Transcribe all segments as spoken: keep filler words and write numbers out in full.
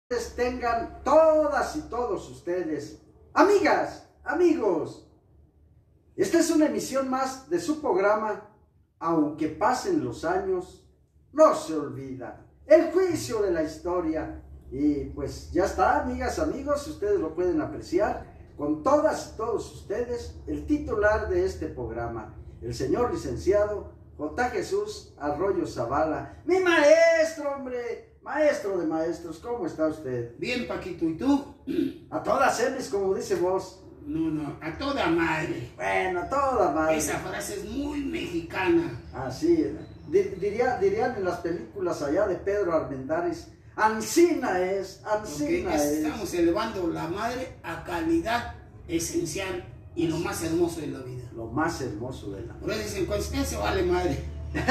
Tengan todas y todos ustedes, amigas, amigos, esta es una emisión más de su programa, aunque pasen los años, no se olvida, el juicio de la historia. Y pues ya está, amigas, amigos, ustedes lo pueden apreciar con todas y todos ustedes, el titular de este programa, el señor licenciado J. Jesús Arroyo Zavala, mi maestro, hombre. Maestro de maestros, ¿cómo está usted? Bien, Paquito, ¿y tú? A todas M's, como dice vos. No, no, a toda madre. Bueno, a toda madre. Esa frase es muy mexicana. Así, diría, dirían en las películas allá de Pedro Armendáriz, Ancina es, Ancina es, es. Estamos elevando la madre a calidad esencial y lo más hermoso de la vida. Lo más hermoso de la vida. Por eso dicen, cuando se vale madre.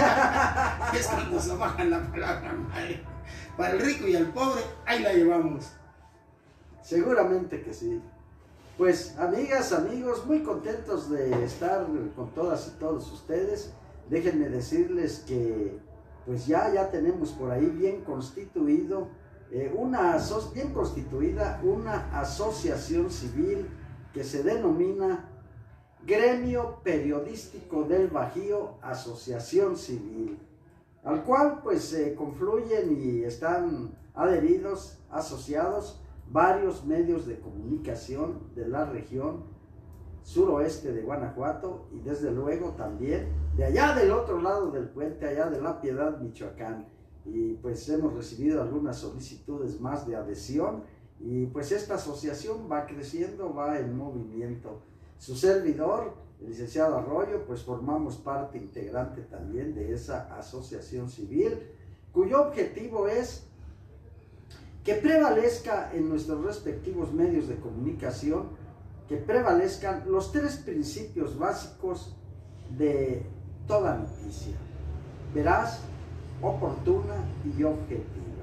Es cuando se baja la palabra madre. Para el rico y el pobre, ahí la llevamos. Seguramente que sí. Pues, amigas, amigos, muy contentos de estar con todas y todos ustedes. Déjenme decirles que, pues ya, ya tenemos por ahí bien constituido, eh, una, bien constituida una asociación civil que se denomina Gremio Periodístico del Bajío, Asociación Civil, al cual pues se eh, confluyen y están adheridos, asociados, varios medios de comunicación de la región suroeste de Guanajuato y desde luego también de allá del otro lado del puente, allá de La Piedad, Michoacán. Y pues hemos recibido algunas solicitudes más de adhesión y pues esta asociación va creciendo, va en movimiento. Su servidor, el licenciado Arroyo, pues formamos parte integrante también de esa asociación civil, cuyo objetivo es que prevalezca en nuestros respectivos medios de comunicación, que prevalezcan los tres principios básicos de toda noticia: veraz, oportuna y objetiva.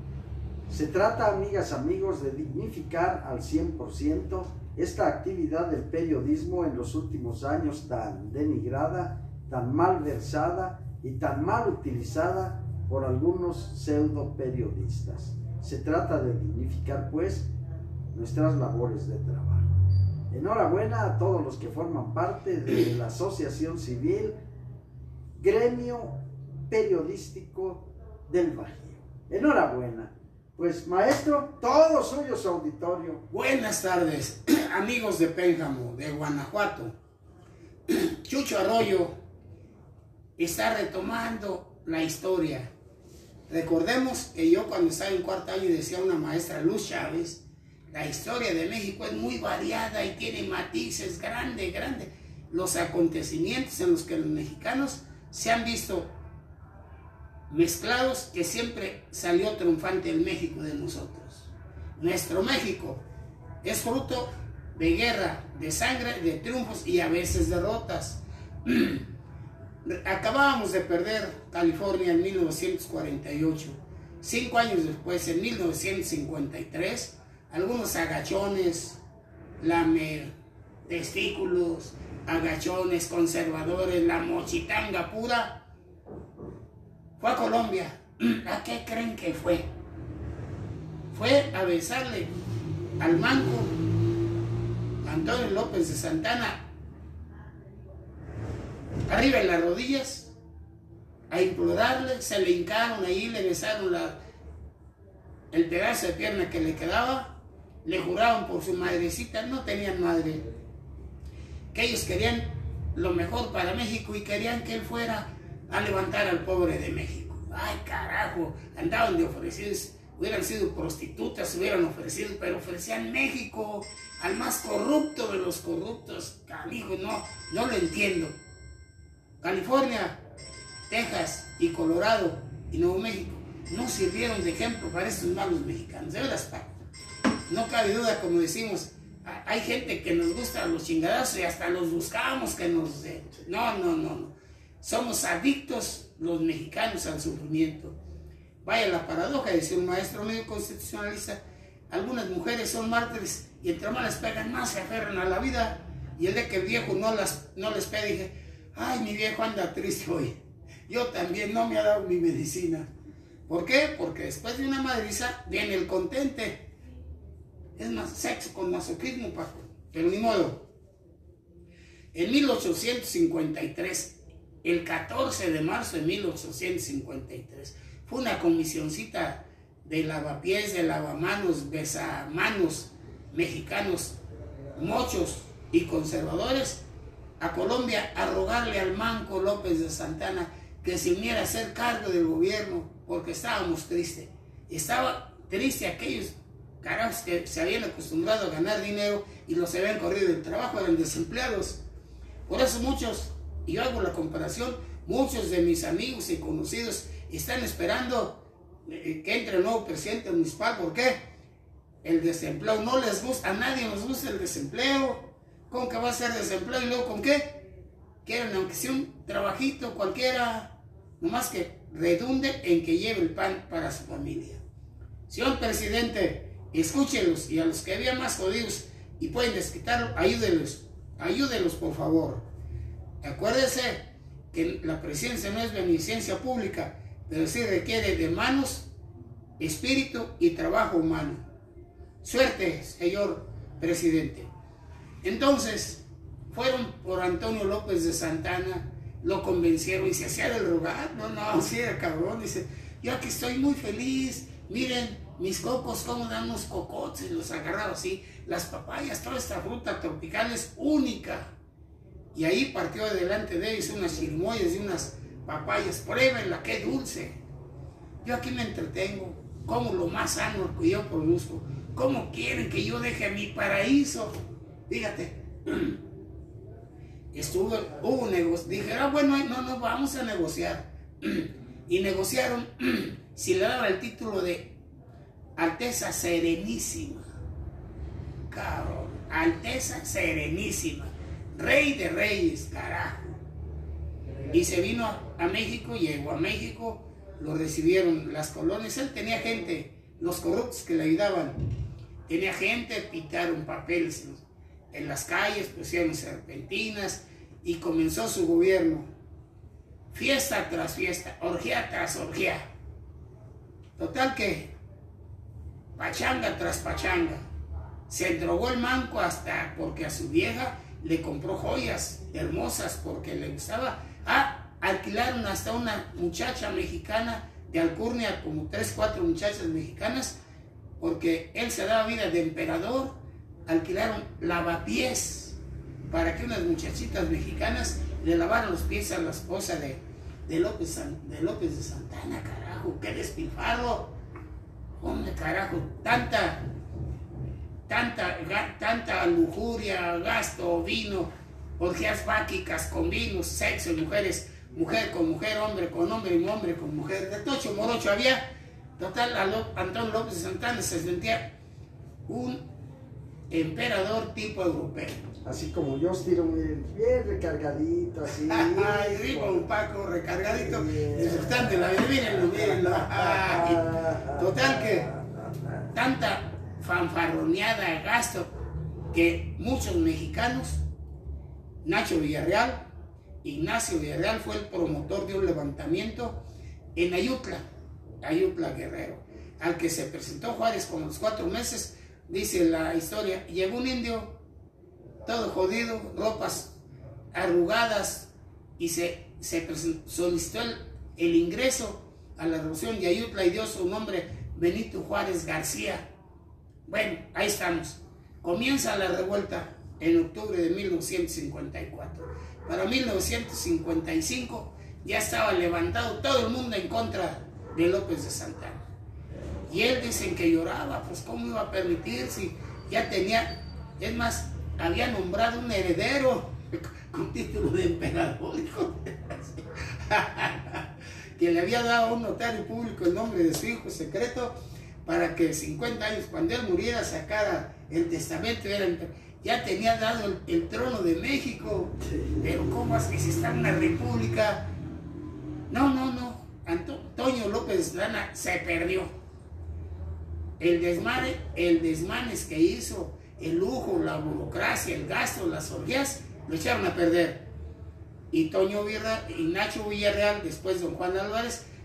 Se trata, amigas, amigos, de dignificar al cien por ciento esta actividad del periodismo en los últimos años tan denigrada, tan mal versada y tan mal utilizada por algunos pseudo periodistas. Se trata de dignificar, pues, nuestras labores de trabajo. Enhorabuena a todos los que forman parte de la Asociación Civil Gremio Periodístico del Bajío. Enhorabuena. Pues, maestro, todo suyo su auditorio. Buenas tardes, amigos de Pénjamo, de Guanajuato. Chucho Arroyo está retomando la historia. Recordemos que yo cuando estaba en cuarto año decía una maestra, Luz Chávez, la historia de México es muy variada y tiene matices grande, grande. Los acontecimientos en los que los mexicanos se han visto mezclados, que siempre salió triunfante el México de nosotros. Nuestro México es fruto de guerra, de sangre, de triunfos y a veces derrotas. Acabábamos de perder California en mil novecientos cuarenta y ocho. Cinco años después, en mil novecientos cincuenta y tres, algunos agachones, lame testículos, agachones conservadores, la mochitanga pura, fue a Colombia. ¿A qué creen que fue? Fue a besarle al manco Antonio López de Santana arriba en las rodillas, a implorarle. Se le hincaron ahí, le besaron la, el pedazo de pierna que le quedaba, le juraron por su madrecita, no tenían madre, que ellos querían lo mejor para México y querían que él fuera a levantar al pobre de México. Ay, carajo, andaban de ofrecidos, hubieran sido prostitutas, hubieran ofrecido, pero ofrecían México al más corrupto de los corruptos. Canijo, no, no lo entiendo. California, Texas y Colorado y Nuevo México no sirvieron de ejemplo para estos malos mexicanos. De veras, no cabe duda, como decimos, hay gente que nos gusta los chingadazos y hasta los buscamos que nos den. No, no, no, no. Somos adictos los mexicanos al sufrimiento. Vaya la paradoja, decía un maestro medio constitucionalista: algunas mujeres son mártires y entre más les pegan, más se aferran a la vida. Y el de que el viejo no, las, no les pega, dije, ay, mi viejo anda triste hoy. Yo también, no me ha dado mi medicina. ¿Por qué? Porque después de una madriza viene el contente. Es más, sexo con masoquismo, Paco. Pero ni modo. En mil ochocientos cincuenta y tres, el catorce de marzo de mil ochocientos cincuenta y tres, fue una comisioncita de lavapiés, de lavamanos, besamanos mexicanos, mochos y conservadores, a Colombia a rogarle al manco López de Santana que se uniera a hacer cargo del gobierno, porque estábamos tristes. Estaba triste aquellos carajos que se habían acostumbrado a ganar dinero y los habían corrido del trabajo, eran desempleados. Por eso muchos, y yo hago la comparación, muchos de mis amigos y conocidos están esperando que entre el nuevo presidente municipal. ¿Por qué? El desempleo no les gusta, a nadie nos gusta el desempleo. ¿Cómo que va a ser desempleo? ¿Y luego con qué? Quieren, aunque sea un trabajito cualquiera, nomás que redunde en que lleve el pan para su familia. Señor presidente, escúchelos, y a los que había más jodidos y pueden desquitarlo, ayúdenlos, ayúdenlos por favor. Acuérdese que la presidencia no es beneficencia pública, pero sí requiere de manos, espíritu y trabajo humano. Suerte, señor presidente. Entonces, fueron por Antonio López de Santana, lo convencieron y se hacía del rogar. No, no, sí era cabrón. Dice, yo aquí estoy muy feliz, miren mis cocos cómo dan unos cocotes, los agarraba así, las papayas, toda esta fruta tropical es única. Y ahí partió delante de ellos unas chirimoyas y unas papayas, pruébenla, qué dulce. Yo aquí me entretengo, como lo más sano que yo produzco. ¿Cómo quieren que yo deje mi paraíso? Fíjate, estuvo, hubo un negocio, dije, ah, bueno, no, no, vamos a negociar. Y negociaron si le daban el título de Alteza Serenísima. Cabrón, Alteza Serenísima, rey de reyes, carajo. Y se vino a, a México, llegó a México, lo recibieron las colonias, él tenía gente, los corruptos que le ayudaban, tenía gente, pintaron papeles en, en las calles, pusieron serpentinas y comenzó su gobierno. Fiesta tras fiesta, orgía tras orgía. Total que, pachanga tras pachanga. Se drogó el manco hasta porque a su vieja le compró joyas hermosas porque le gustaba. Ah, alquilaron hasta una muchacha mexicana de alcurnia, como tres, cuatro muchachas mexicanas, porque él se daba vida de emperador. Alquilaron lavapiés para que unas muchachitas mexicanas le lavaran los pies a la esposa de, de, López, de López de Santana. Carajo, qué despilfarro. Hombre, carajo, tanta, tanta, ga, tanta lujuria, gasto, vino, orgías báquicas con vinos, sexo, mujeres, mujer con mujer, hombre con hombre y hombre con mujer. De tocho morocho había. Total, a Ló, Antón López de Santana se sentía un emperador tipo europeo. Así como yo estiro bien, bien recargadito, así. Ay, rico, un Paco recargadito, disfrutando la vida, mírenlo, mírenlo. Ay, total que tanta fanfarroneada, gasto, que muchos mexicanos, Nacho Villarreal, Ignacio Villarreal fue el promotor de un levantamiento en Ayutla, Ayutla Guerrero, al que se presentó Juárez con los cuatro meses. Dice la historia, llegó un indio todo jodido, ropas arrugadas, y se, se solicitó el, el ingreso a la revolución de Ayutla y dio su nombre Benito Juárez García. Bueno, ahí estamos. Comienza la revuelta en octubre de mil novecientos cincuenta y cuatro. Para mil novecientos cincuenta y cinco ya estaba levantado todo el mundo en contra de López de Santana. Y él dicen que lloraba, pues cómo iba a permitir si ya tenía, es más, había nombrado un heredero con título de emperador, que le había dado a un notario público el nombre de su hijo secreto para que cincuenta años, cuando él muriera, sacara el testamento. Era, ya tenía dado el, el trono de México. Pero ¿cómo es que si está en una república? No, no, no. Antonio López Santana se perdió. El desmane, el desmanes que hizo, el lujo, la burocracia, el gasto, las orgías, lo echaron a perder. Y Toño Virra, y Nacho Villarreal, después don Juan Álvarez,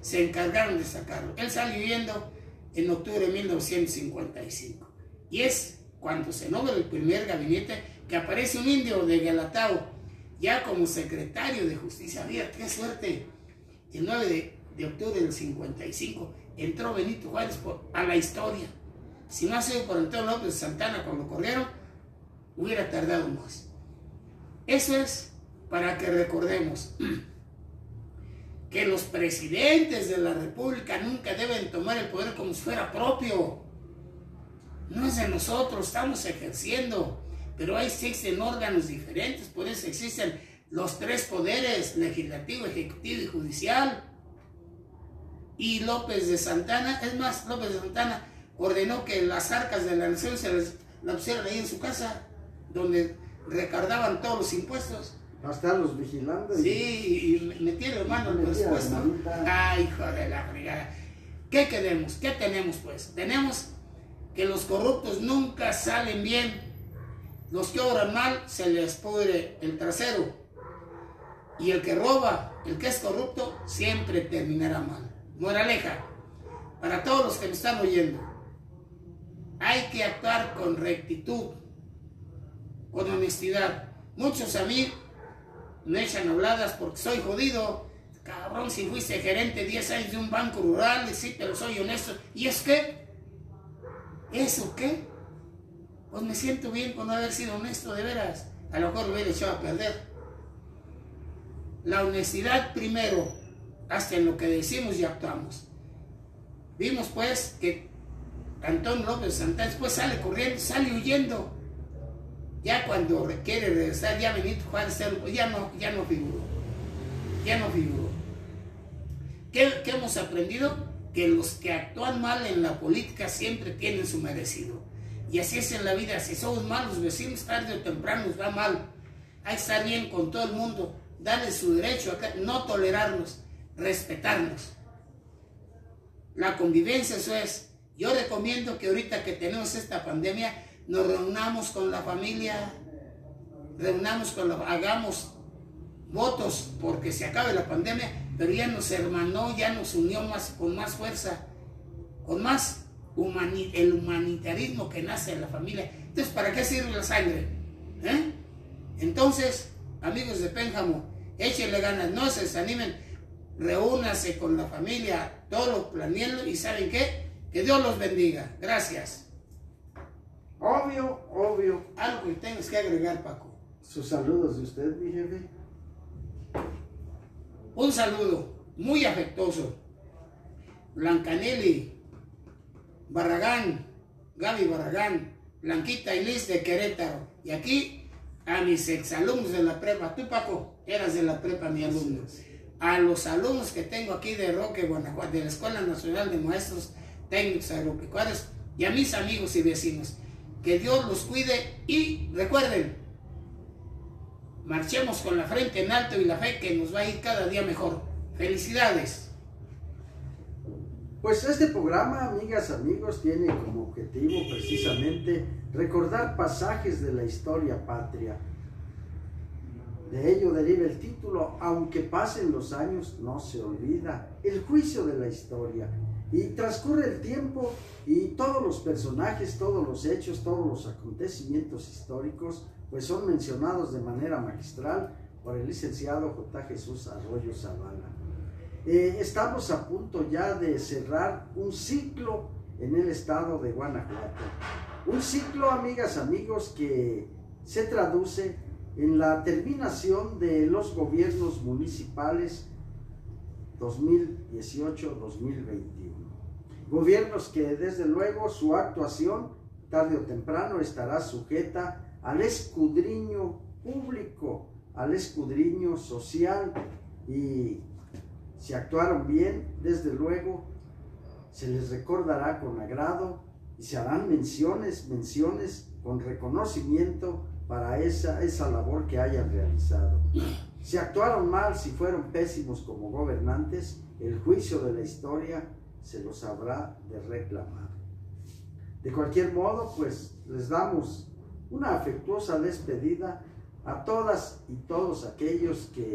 se encargaron de sacarlo. Él salió huyendo en octubre de mil novecientos cincuenta y cinco. Y es cuando se nombra el primer gabinete que aparece un indio de Guelatao, ya como secretario de Justicia. Mira, qué suerte. El nueve de, de octubre del cincuenta y cinco entró Benito Juárez por, a la historia. Si no ha sido por Antonio López de Santana cuando corrieron, hubiera tardado más. Eso es para que recordemos que los presidentes de la República nunca deben tomar el poder como si fuera propio. No es de nosotros, estamos ejerciendo, pero ahí existen órganos diferentes, por eso existen los tres poderes, legislativo, ejecutivo y judicial. Y López de Santana, es más, López de Santana ordenó que las arcas de la nación se las, las pusieran ahí en su casa, donde recargaban todos los impuestos. Hasta los vigilando. Y... Sí, y metieron mano al presupuesto. Ay, hijo de la fregada. ¿Qué queremos? ¿Qué tenemos pues? Tenemos que los corruptos nunca salen bien. Los que obran mal se les pudre el trasero. Y el que roba, el que es corrupto, siempre terminará mal. Moraleja, para todos los que me están oyendo, hay que actuar con rectitud, con honestidad. Muchos a mí me echan habladas porque soy jodido. Cabrón, si fuiste gerente diez años de un banco rural, sí, pero soy honesto. ¿Y es qué? ¿Eso qué? Pues me siento bien con no haber sido honesto, de veras. A lo mejor lo hubiera echado a perder. La honestidad primero, hasta en lo que decimos y actuamos. Vimos pues que Antonio López de Santana después sale corriendo, sale huyendo. Ya cuando quiere regresar, ya Benito Juárez ya no, ya no figuró. Ya no figuró. ¿Qué, ¿Qué hemos aprendido? Que los que actúan mal en la política siempre tienen su merecido. Y así es en la vida. Si somos malos vecinos, tarde o temprano nos va mal. Hay que estar bien con todo el mundo, darle su derecho, a no tolerarnos, respetarnos. La convivencia, eso es. Yo recomiendo que ahorita que tenemos esta pandemia, nos reunamos con la familia, reunamos con la, hagamos votos porque se acabe la pandemia, pero ya nos hermanó, ya nos unió más, con más fuerza, con más humani, el humanitarismo que nace en la familia. Entonces, ¿para qué sirve la sangre? ¿Eh? Entonces, amigos de Pénjamo, échenle ganas, no se desanimen, reúnanse con la familia, todo lo planeando y ¿saben qué? Que Dios los bendiga. Gracias. Obvio, obvio. Algo que tengas que agregar, Paco. Sus saludos de usted, mi jefe. Un saludo muy afectuoso. Blancanelli Barragán, Gaby Barragán, Blanquita y Liz de Querétaro. Y aquí a mis exalumnos de la prepa. Tú, Paco, eras de la prepa, mi alumno. A los alumnos que tengo aquí de Roque, Guanajuato, de la Escuela Nacional de Maestros Técnicos Agropecuarios, y a mis amigos y vecinos. Que Dios los cuide y recuerden, marchemos con la frente en alto y la fe que nos va a ir cada día mejor. Felicidades. Pues este programa, amigas, amigos, tiene como objetivo precisamente recordar pasajes de la historia patria. De ello deriva el título, aunque pasen los años, no se olvida, el juicio de la historia. Y transcurre el tiempo y todos los personajes, todos los hechos, todos los acontecimientos históricos, pues son mencionados de manera magistral por el licenciado J. Jesús Arroyo Zavala. Eh, estamos a punto ya de cerrar un ciclo en el estado de Guanajuato. Un ciclo, amigas, amigos, que se traduce en la terminación de los gobiernos municipales dos mil dieciocho a dos mil veintiuno. Gobiernos que desde luego su actuación tarde o temprano estará sujeta al escudriño público, al escudriño social, y si actuaron bien, desde luego se les recordará con agrado y se harán menciones, menciones con reconocimiento para esa, esa labor que hayan realizado. Si actuaron mal, si fueron pésimos como gobernantes, el juicio de la historia se los habrá de reclamar. De cualquier modo, pues les damos una afectuosa despedida a todas y todos aquellos que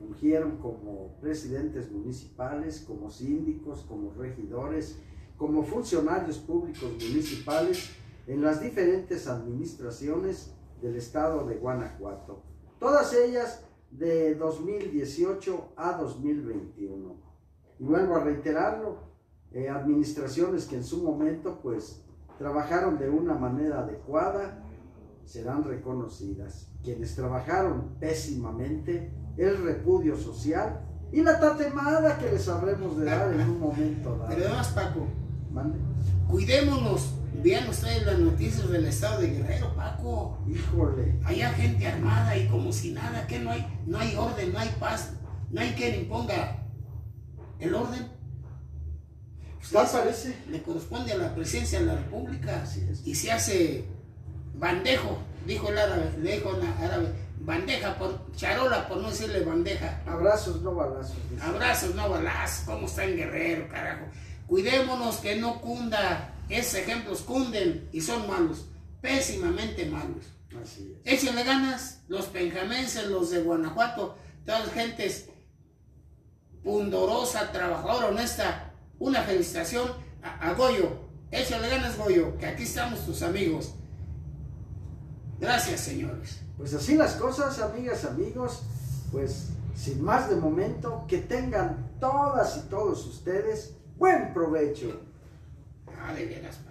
fungieron como presidentes municipales, como síndicos, como regidores, como funcionarios públicos municipales en las diferentes administraciones del estado de Guanajuato. Todas ellas de dos mil dieciocho a dos mil veintiuno. Y vuelvo a reiterarlo, eh, administraciones que en su momento pues trabajaron de una manera adecuada serán reconocidas. Quienes trabajaron pésimamente, el repudio social y la tatemada que les habremos de dar en un momento dado. Pero además, Paco, ¿Mande? cuidémonos. Vean ustedes las noticias del estado de Guerrero, Paco. Híjole. Allá gente armada y como si nada, que no hay, no hay orden, no hay paz, no hay quien imponga el orden. ¿Tal parece? Le corresponde a la presidencia de la República. Así es. Y se hace bandejo, dijo el árabe, le dijo el árabe, bandeja por charola, por no decirle bandeja. Abrazos, no balazos. Dice. Abrazos, no balazos. ¿Cómo está en Guerrero, carajo? Cuidémonos que no cunda. Esos ejemplos cunden y son malos, pésimamente malos. Así es. Échenle ganas, los penjamenses, los de Guanajuato, todas las gentes pundorosa, trabajadora, honesta. Una felicitación a, a Goyo. Échale ganas, Goyo, que aquí estamos tus amigos. Gracias, señores. Pues así las cosas, amigas, amigos. Pues sin más de momento, que tengan todas y todos ustedes buen provecho. Ah, de veras.